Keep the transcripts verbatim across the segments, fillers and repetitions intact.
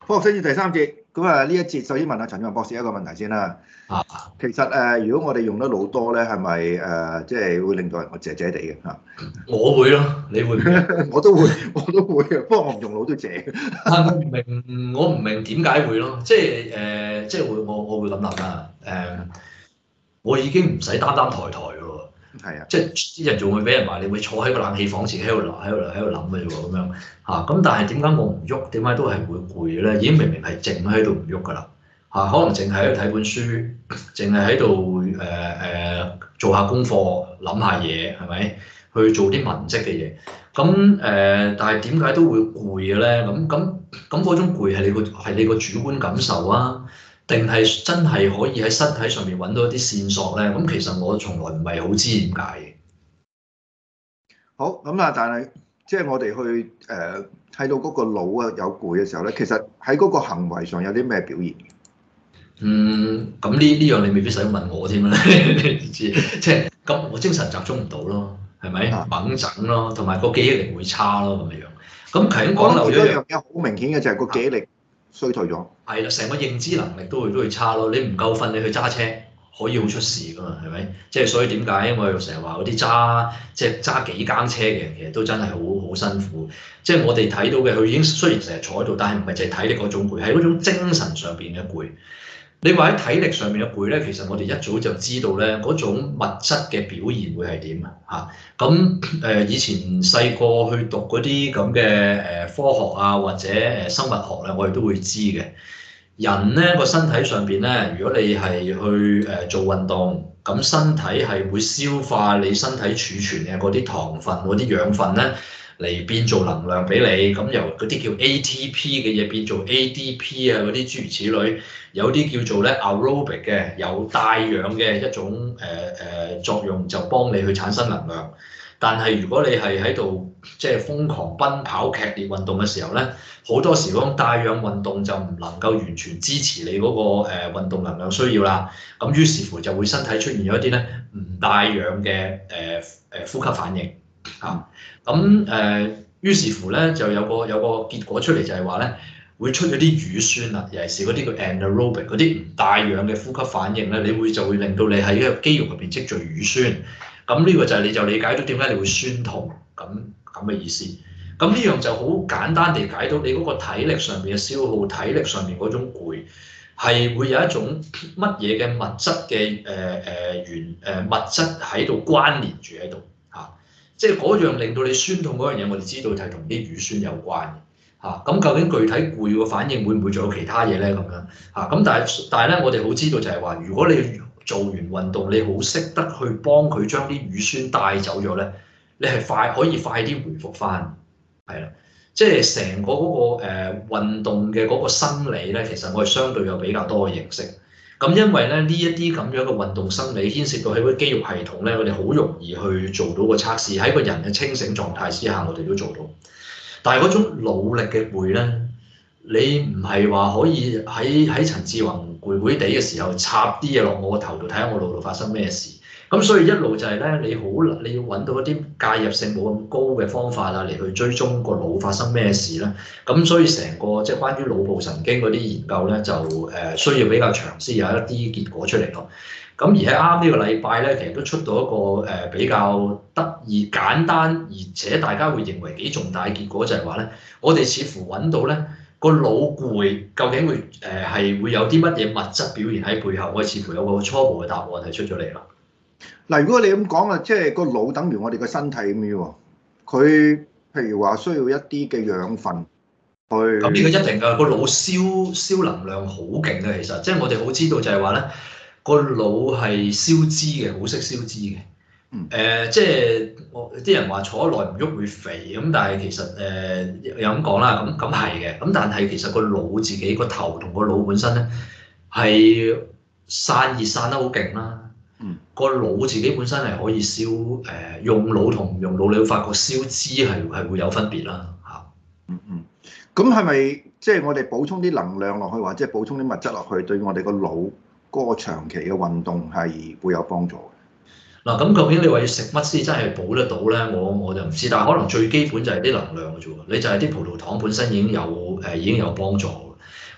科學新知第三節，咁啊呢一節首先問下陳志宏博士一個問題先啦。 啊， 其實誒、呃，如果我哋用得腦多咧，係咪誒即係會令到人我謝謝地嘅嚇？ 我會咯，你會唔會？ 我都會，我都會嘅，不過我唔用腦都謝。 但我唔明，我唔明點解會咯，即係誒、呃，即係會我我會咁諗啦，誒、呃，我已經唔使擔擔抬抬嘅咯， 係啊， 即係啲人仲會俾人話你會坐喺個冷氣房自己喺度喺度喺度諗嘅啫喎，咁樣嚇，咁但係點解我唔喐？點解都係會攰嘅咧？已經明明係靜喺度唔喐㗎啦，嚇，可能淨係喺度睇本書，淨係喺度誒誒做下功課，諗下嘢，係咪？去做啲文職嘅嘢。咁誒、呃，但係點解都會攰嘅咧？咁咁咁嗰種攰係你個係你個主觀感受啊，定係真係可以喺身體上面揾到一啲線索咧？咁其實我從來唔係好知點解嘅。 好咁啊，但係即係我哋去誒睇到嗰個腦啊有攰嘅時候咧，其實喺嗰個行為上有啲咩表現？ 嗯，咁呢呢樣你未必使問我添啦，你知即係咁我精神集中唔到咯，係咪？ 啊猛整咯，同埋個記憶力會差咯咁樣樣。咁頭先我諗其中一講漏咗一樣。 樣嘢好明顯嘅就係個記憶力衰退咗。 係啦，成個認知能力都會都會差咯。你唔夠瞓，你去揸車可以好出事噶嘛，係咪？即係所以點解我哋成日話嗰啲揸即係揸幾更車嘅人，其實都真係好好辛苦。即係我哋睇到嘅，佢已經雖然成日坐喺度，但係唔係淨係體力嗰種攰，係嗰種精神上邊嘅攰。你話喺體力上面嘅攰咧，其實我哋一早就知道咧，嗰種物質嘅表現會係點啊？嚇咁誒，以前細個去讀嗰啲咁嘅誒科學啊，或者誒生物學咧，我哋都會知嘅。人咧個身體上邊咧，如果你係去誒做運動，咁身體係會消化你身體儲存嘅嗰啲糖分、嗰啲養分咧，嚟變做能量俾你。咁由嗰啲叫 A T P 嘅嘢變做 A D P 啊，嗰啲諸如此類。有啲叫做咧 aerobic 嘅，有帶氧嘅一種誒誒、呃、作用，就幫你去產生能量。但係如果你係喺度即係瘋狂奔跑、劇烈運動嘅時候咧，好多時嗰種帶氧運動就唔能夠完全支持你嗰、那個誒、呃、運動能量需要啦。咁於是乎就會身體出現咗一啲咧唔帶氧嘅誒誒呼吸反應嚇。咁、啊、誒於是乎咧就有個有個結果出嚟就係話咧。會出咗啲乳酸啦，尤其是嗰啲叫 anaerobic 嗰啲唔帶氧嘅呼吸反應咧，你會就會令到你喺個肌肉入邊積聚乳酸，咁呢個就係你就理解到點解你會酸痛咁咁嘅意思。咁呢樣就好簡單地解到你嗰個體力上面嘅消耗，體力上面嗰種攰係會有一種乜嘢嘅物質嘅誒誒原誒物質喺度關聯住喺度嚇，即係嗰樣令到你酸痛嗰樣嘢，我哋知道係同啲乳酸有關。嚇咁、啊、究竟具體攰個反應會唔會仲有其他嘢咧？咁樣嚇咁，但係但係咧，我哋好知道就係話，如果你做完運動，你好識得去幫佢將啲乳酸帶走咗咧，你係快可以快啲回復翻，係啦，即係成個嗰、嗰個誒、呃、運動嘅嗰個生理咧，其實我係相對有比較多嘅認識。咁因為咧呢一啲咁樣嘅運動生理牽涉到喺個肌肉系統咧，我哋好容易去做到個測試，喺個人嘅清醒狀態之下，我哋都做到。但係嗰種努力嘅攰咧，你唔係話可以喺喺陳志宏攰攰地嘅時候插啲嘢落我個頭度睇下我腦度發生咩事。咁所以一路就係咧，你好你要揾到一啲介入性冇咁高嘅方法啊，嚟去追蹤個腦發生咩事咧。咁所以成個即係關於腦部神經嗰啲研究咧，就誒需要比較長先有一啲結果出嚟咯。咁而喺啱呢個禮拜咧，其實都出到一個誒比較得意、簡單，而且大家會認為幾重大嘅結果，就係話咧，我哋似乎揾到咧個腦攰究竟會誒係會有啲乜嘢物質表現喺背後，我哋似乎有個初步嘅答案係出咗嚟啦。 嗱，如果你咁講啊，即係個腦等於我哋個身體咁樣喎，佢譬如話需要一啲嘅養分去。 咁呢個一定㗎，個腦燒燒能量好勁嘅，其實即係我哋好知道就係話咧。個腦係燒脂嘅，好識燒脂嘅。誒、呃，即係我啲人話坐得耐唔喐會肥咁，但係其實誒又咁講啦，咁咁係嘅。咁但係其實個腦自己個頭同個腦本身咧係散熱散得好勁啦。嗯。個腦自己本身係可以燒誒、呃，用腦同唔用腦，你會發覺燒脂係係會有分別啦。嚇。 嗯嗯。咁係咪即係我哋補充啲能量落去，或者補充啲物質落去，對我哋個腦嗰個長期嘅運動係會有幫助嘅？ 嗱，咁究竟你話要食乜先真係補得到咧？我我就唔知，但係可能最基本就係啲能量嘅啫喎。你就係啲葡萄糖本身已經有誒、呃、已經有幫助。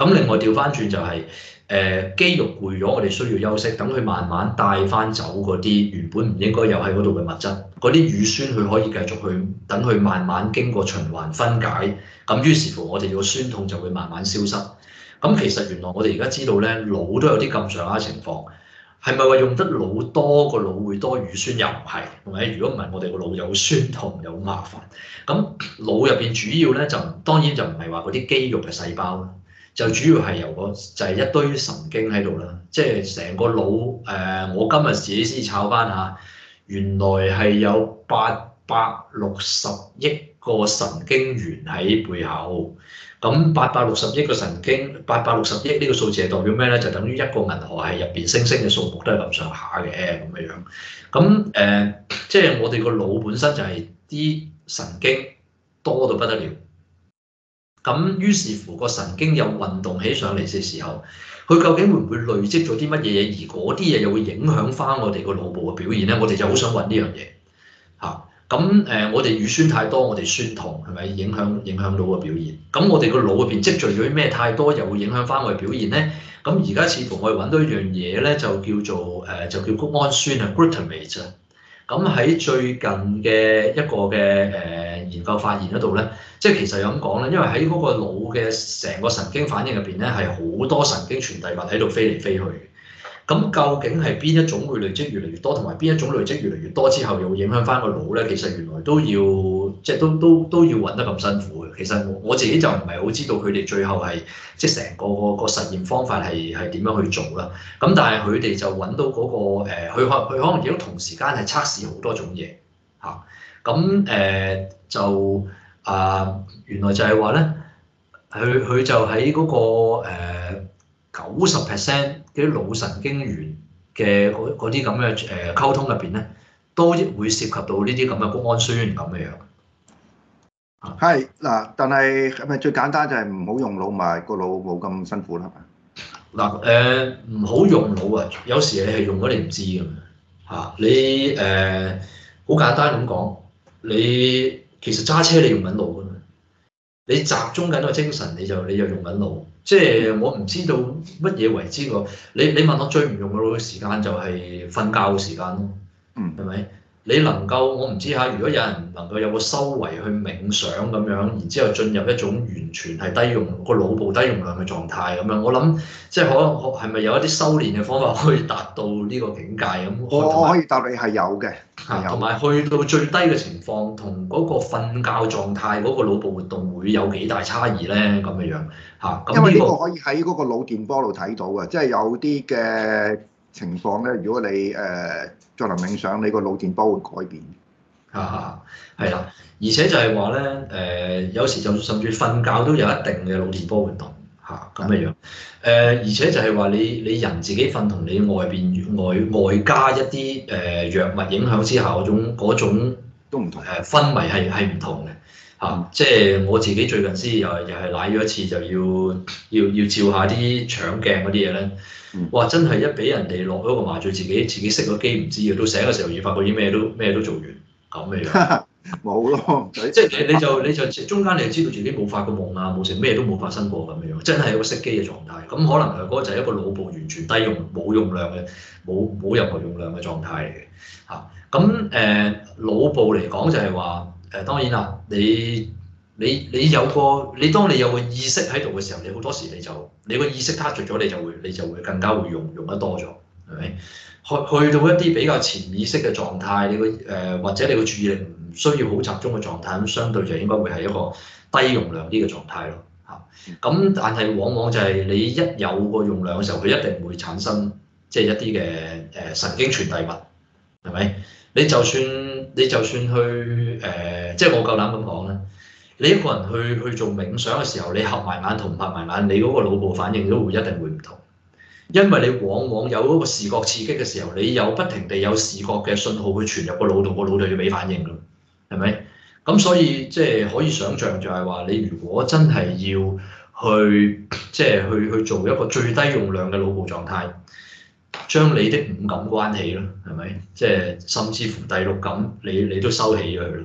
咁另外調翻轉就係、是、誒、呃、肌肉攰咗，我哋需要休息，等佢慢慢帶翻走嗰啲原本唔應該有喺嗰度嘅物質，嗰啲乳酸佢可以繼續去等佢慢慢經過循環分解，咁於是乎我哋個酸痛就會慢慢消失。咁其實原來我哋而家知道咧，腦都有啲咁上下情況。係咪話用得腦多個腦會多乳酸？又唔係，係咪？如果唔係，我哋個腦有酸痛有麻煩。咁腦入邊主要咧就當然就唔係話嗰啲肌肉嘅細胞啦，就主要係由個就係、是、一堆神經喺度啦。即係成個腦誒、呃，我今日自己先炒翻下，原來係有八百六十億個神經元喺背後。咁八百六十億個神經，八百六十億呢個數字係代表咩咧？就等於一個銀河系入邊星星嘅數目都係咁上下嘅咁嘅樣。咁誒、呃，即係我哋個腦本身就係啲神經多到不得了。咁於是乎個神經有運動起上嚟嘅時候，佢究竟會唔會累積咗啲乜嘢嘢？而嗰啲嘢又會影響翻我哋個腦部嘅表現咧？我哋就好想揾呢樣嘢嚇。咁誒、呃，我哋乳酸太多，我哋酸痛係咪影響影響到個表現？咁我哋個腦入邊積聚咗啲咩太多，又會影響翻我哋表現咧？咁而家似乎我哋揾到一樣嘢咧，就叫做誒、呃，就叫谷氨酸啊 （glutamate） 啊。咁喺最近嘅一個嘅誒、呃、研究發現嗰度咧，即係其實有咁講咧，因為喺嗰個腦嘅成個神經反應入邊咧，係好多神經傳遞物喺度飛嚟飛去。咁究竟係邊一種會累積越嚟越多，同埋邊一種累積越嚟越多之後又會影響翻個腦咧？其實原來都要即係都都都要揾得咁辛苦嘅。其實我我自己就唔係好知道佢哋最後係即係成個個個實驗方法係係點樣去做啦。咁但係佢哋就揾到嗰、嗰個佢可佢可能亦都同時間係測試好多種嘢嚇。咁、啊、誒、呃、就啊、呃、原來就係話咧，佢佢就喺嗰、嗰個九十 percent 嘅腦神經元嘅嗰啲咁嘅誒溝通入邊咧，都會涉及到呢啲咁嘅谷氨酸咁嘅樣。 係嗱，但係係咪最簡單就係唔好用腦，埋個腦冇咁辛苦啦？ 嗱誒，唔好用腦啊！有時你係用咗你唔知㗎嘛嚇。你誒好簡單咁講，你其實揸車你用緊腦㗎嘛。你集中緊個精神，你就你就用緊腦。即係我唔知道乜嘢為之個。你你問我最唔用腦嘅時間就係瞓覺嘅時間咯。嗯，係咪？你能夠我唔知嚇，如果有人能夠有個修為去冥想咁樣，然之後進入一種完全係低用個腦部低用量嘅狀態咁樣，我諗即係可能係咪有一啲修練嘅方法可以達到呢個境界咁？ 我可以答你係有嘅， 係同埋去到最低嘅情況，同嗰個瞓覺狀態嗰個腦部活動會有幾大差異咧？咁嘅樣嚇。 因為呢個可以喺嗰個腦電波度睇到嘅，即係有啲嘅情況咧，如果你誒進行冥想，你個腦電波會改變。 啊，係啦，而且就係話咧，誒、呃、有時就甚至瞓覺都有一定嘅腦電波活動嚇咁嘅樣。誒、呃、而且就係話你你人自己瞓同你外邊外外加一啲誒、呃、藥物影響之下嗰種嗰種都唔同誒氛圍係係唔同嘅嚇。即係我自己最近先又又係瀨咗一次，就要要要照下啲腸鏡嗰啲嘢咧。哇！真係一俾人哋落咗個麻醉，自己自己熄咗機唔知嘅，到醒嘅時候要發覺啲咩都咩都做完。咁嘅樣， 冇咯， 即係你你就你就中間你就知道自己冇發過夢啊，冇成咩都冇發生過咁嘅樣，真係一個熄機嘅狀態。咁可能係嗰個就係一個腦部完全低用冇用量嘅冇冇任何用量嘅狀態嚟嘅嚇。咁誒腦部嚟講就係話誒當然啦，你你你有個你當你有個意識喺度嘅時候，你好多時你就你個意識撻着咗，你就會你就會更加會用用得多咗，係咪？去去到一啲比較潛意識嘅狀態，你個誒、呃、或者你個注意力唔需要好集中嘅狀態，咁相對就應該會係一個低用量啲嘅狀態咯嚇。咁但係往往就係你一有個用量嘅時候，佢一定會產生即係、就是、一啲嘅誒神經傳遞物，係咪？你就算你就算去誒、呃，即係我夠膽咁講咧，你一個人去去做冥想嘅時候，你合埋眼同唔合埋眼，你嗰個腦部反應都會一定會唔同。因為你往往有嗰個視覺刺激嘅時候，你有不停地有視覺嘅信號去傳入個腦度，個腦就要俾反應㗎，係咪？咁所以即係可以想像就係話，你如果真係要去即係去去做一個最低用量嘅腦部狀態，將你的五感關起咯，係咪？即係甚至乎第六感，你你都收起咗佢咯，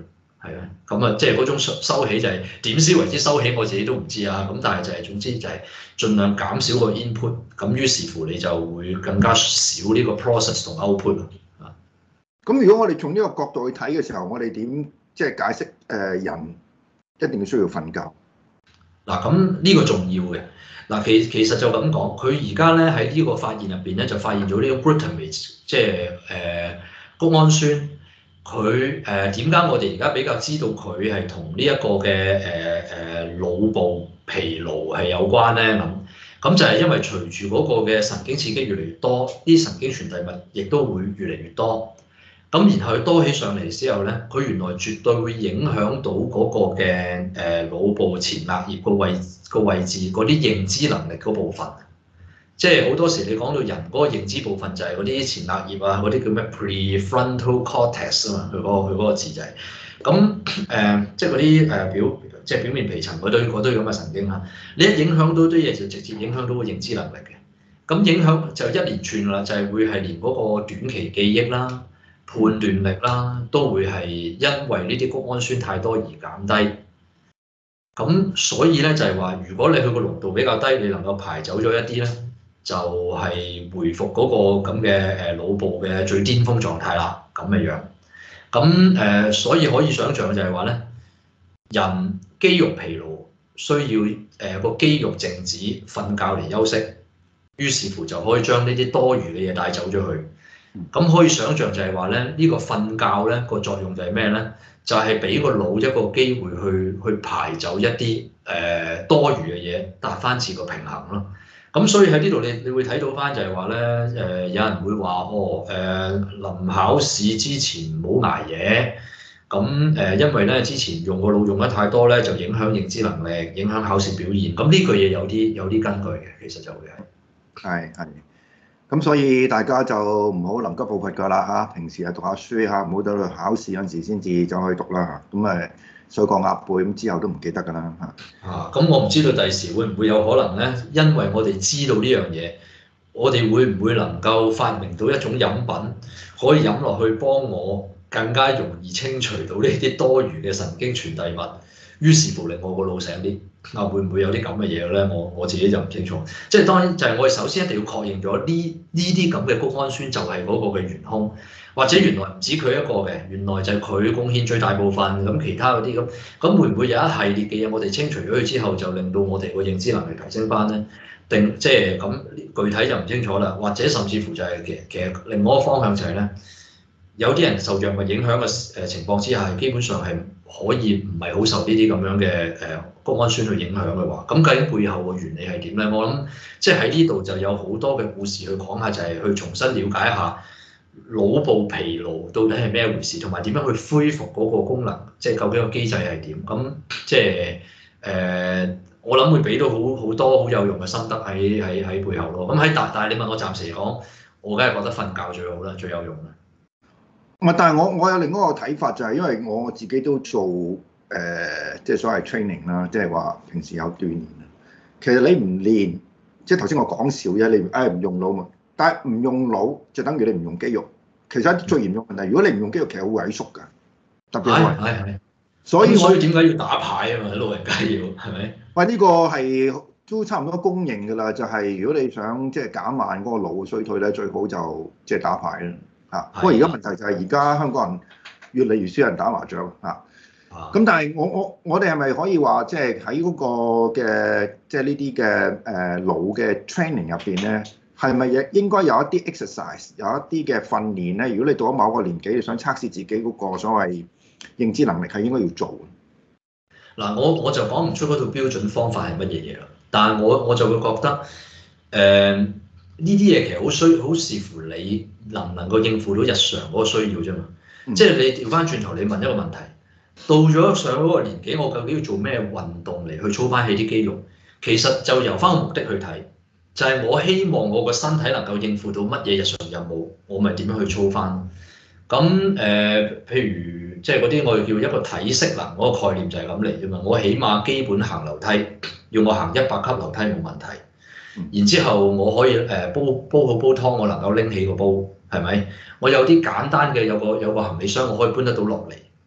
係啊，咁啊，即係嗰種收收起就係點先為之收起，我自己都唔知啊。咁但係就係、是、總之就係盡量減少個 input，咁於是乎你就會更加少呢個 process 同 output 啊。 咁如果我哋從呢個角度去睇嘅時候，我哋點即係解釋誒人一定要需要瞓覺？ 嗱，咁呢個重要嘅。嗱，其其實就咁講，佢而家咧喺呢個發現入邊咧，就發現咗呢個 glutamate，即係誒谷氨酸。佢誒點解我哋而家比較知道佢係同呢一個嘅誒誒腦部疲勞係有關咧？咁咁就係因為隨住嗰個嘅神經刺激越嚟越多，啲神經傳遞物亦都會越嚟越多。咁然後佢多起上嚟之後咧，佢原來絕對會影響到嗰個嘅誒腦部前額葉個位個位置嗰啲認知能力嗰部分。即係好多時你講到人嗰個認知部分就係嗰啲前額葉啊，嗰啲叫咩 prefrontal cortex 啊嘛，佢嗰個佢嗰個字就係咁誒，即係嗰啲誒表即係表面皮層嗰堆嗰堆咁嘅神經啦。你一影響到啲嘢就直接影響到個認知能力嘅。咁影響就一連串啦，就係會係連嗰個短期記憶啦、判斷力啦，都會係因為呢啲谷氨酸太多而減低。咁所以咧就係話，如果你去個濃度比較低，你能夠排走咗一啲咧。就係回復嗰個咁嘅誒腦部嘅最巔峰狀態啦，咁嘅樣。咁誒、呃，所以可以想像就係話咧，人肌肉疲勞需要誒個、呃、肌肉靜止瞓覺嚟休息，於是乎就可以將呢啲多餘嘅嘢帶走咗去。咁可以想像就係話咧，呢、呢個瞓覺咧個作用就係咩咧？就係、是、俾個腦一個機會去去排走一啲誒、呃、多餘嘅嘢，達翻次個平衡咯。咁所以喺呢度你你會睇到翻就係話咧，誒、呃、有人會話哦，誒、呃、臨考試之前唔好捱夜，咁誒、呃、因為咧之前用個腦用得太多咧，就影響認知能力，影響考試表現。咁呢句嘢有啲有啲根據嘅，其實就會係係係。咁所以大家就唔好臨急抱佛腳啦嚇，平時係讀下書嚇，唔好等到考試嗰陣時先至走去讀啦嚇。咁誒所以講鴨背咁之後都唔記得㗎啦嚇。 啊，咁我唔知道第時會唔會有可能咧，因為我哋知道呢樣嘢，我哋會唔會能夠發明到一種飲品，可以飲落去幫我更加容易清除到呢啲多餘嘅神經傳遞物，於是乎令我個腦醒啲。啊，會唔會有啲咁嘅嘢咧？我我自己就唔清楚。即係當然就係我哋首先一定要確認咗呢呢啲咁嘅谷氨酸就係嗰個嘅元兇，或者原來唔止佢一個嘅，原來就係佢貢獻最大部分。咁其他嗰啲咁，咁會唔會有一系列嘅嘢我哋清除咗佢之後，就令到我哋個認知能力提升翻咧？定即係咁具體就唔清楚啦。或者甚至乎就係、是、其實其實另外一個方向就係、是、咧，有啲人受藥物影響嘅誒情況之下，基本上係可以唔係好受呢啲咁樣嘅誒谷氨酸去影響嘅話，咁究竟背後嘅原理係點咧？我諗即係喺呢度就有好多嘅故事去講下，就係去重新了解一下腦部疲勞到底係咩回事，同埋點樣去恢復嗰個功能，即係究竟個機制係點？咁即係誒、呃，我諗會俾到好好多好有用嘅心得喺喺喺背後咯。咁喺但但係你問我暫時嚟講，我梗係覺得瞓覺最好啦，最有用啦。 唔係，但係我我有另一個睇法，就係因為我自己都做誒、呃，即係所謂 training 啦，即係話平時有鍛鍊啦。其實你唔練，即係頭先我講笑啫，你誒唔用腦嘛，但係唔用腦就等於你唔用肌肉。其實最嚴重問題，如果你唔用肌肉，其實好萎縮㗎，特別係係係。所以所以點解要打牌啊嘛？老人家要係咪？ 喂，呢個係都差唔多公認㗎啦，就係如果你想即係減慢嗰個腦嘅衰退咧，最好就即係打牌啦。啊！不過而家問題就係而家香港人越嚟越少人打麻雀啊！咁但係我我我哋係咪可以話即係喺嗰個嘅即係呢啲嘅誒腦嘅 training 入邊咧，係咪亦應該有一啲 exercise，有一啲嘅訓練咧？如果你到咗某個年紀，你想測試自己嗰個所謂認知能力，係應該要做。 嗱，我我就講唔出嗰套標準方法係乜嘢嘢啦，但係我我就會覺得誒。呃呢啲嘢其實好需好視乎你能唔能夠應付到日常嗰個需要啫嘛。嗯、即係你調翻轉頭，你問一個問題，到咗上嗰個年紀，我究竟要做咩運動嚟去操翻起啲肌肉？其實就由翻個目的去睇，就係、是、我希望我個身體能夠應付到乜嘢日常任務，我咪點樣去操翻。咁誒、呃，譬如即係嗰啲我哋叫一個體適能嗰個概念就係咁嚟啫嘛。我起碼基本行樓梯，要我行一百級樓梯冇問題。然之後我可以誒煲煲好煲湯，我能夠拎起個煲，係咪？我有啲簡單嘅有個有個行李箱，我可以搬得到落嚟，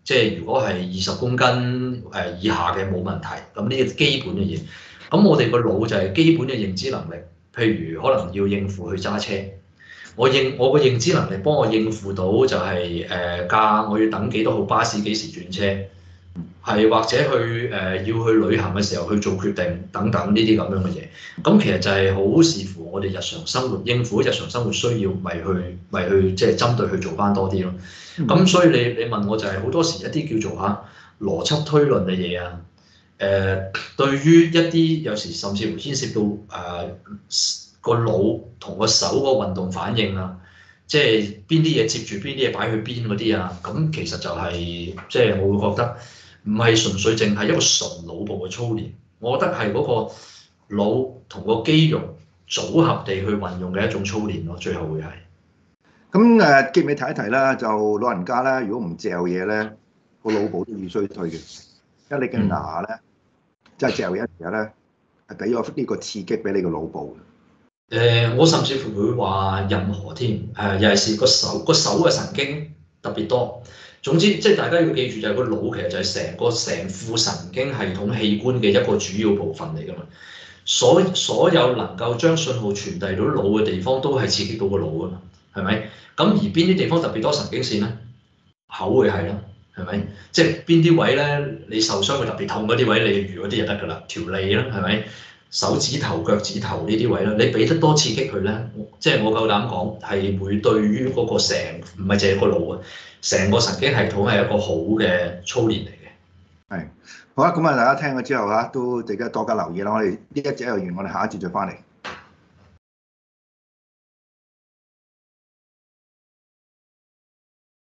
即係如果係二十公斤誒以下嘅冇問題，咁呢個基本嘅嘢。咁我哋個腦就係基本嘅認知能力，譬如可能要應付去揸車，我認我個認知能力幫我應付到就係誒架我要等幾多號巴士幾時轉車，係或者去誒、呃、要去旅行嘅時候去做決定等等呢啲咁樣嘅嘢。咁其實就係好視乎我哋日常生活應付日常生活需要，咪去咪去即係針對去做翻多啲咯。咁所以你你問我就係好多時一啲叫做嚇邏輯推論嘅嘢啊，誒、呃、對於一啲有時甚至乎牽涉到誒、呃、個腦同個手個運動反應啊，即係邊啲嘢接住邊啲嘢擺去邊嗰啲啊，咁其實就係、是、即係我會覺得唔係純粹淨係一個純腦部嘅操練，我覺得係嗰個腦同個肌肉組合地去運用嘅一種操練咯，最後會係。 咁誒，記唔記提一提啦？就老人家咧，如果唔嚼嘢咧，個腦部都易衰退嘅。因為你嘅牙咧，即係嚼嘢嘅時候咧，係俾咗呢個刺激俾你個腦部嘅。 誒、呃，我甚至乎會話任何添，誒、呃，尤其是個手個手嘅神經特別多。總之，即係大家要記住，就係個腦其實就係成個成副神經系統器官嘅一個主要部分嚟㗎嘛。所所有能夠將信號傳遞到腦嘅地方，都係刺激到個腦㗎嘛。係咪？咁而邊啲地方特別多神經線咧？口會係啦，係咪？即係邊啲位咧？你受傷會特別痛嗰啲位，你預嗰啲就得㗎啦。條脷啦，係咪？手指頭、腳趾頭呢啲位啦，你俾得多刺激佢咧，即係我夠膽講係會對於嗰個成唔係淨係個腦啊，成個神經系統係一個好嘅操練嚟嘅。 係，好啦，咁啊，大家聽咗之後啊，都值得多加留意啦。我哋呢一節又完，我哋下一節再翻嚟。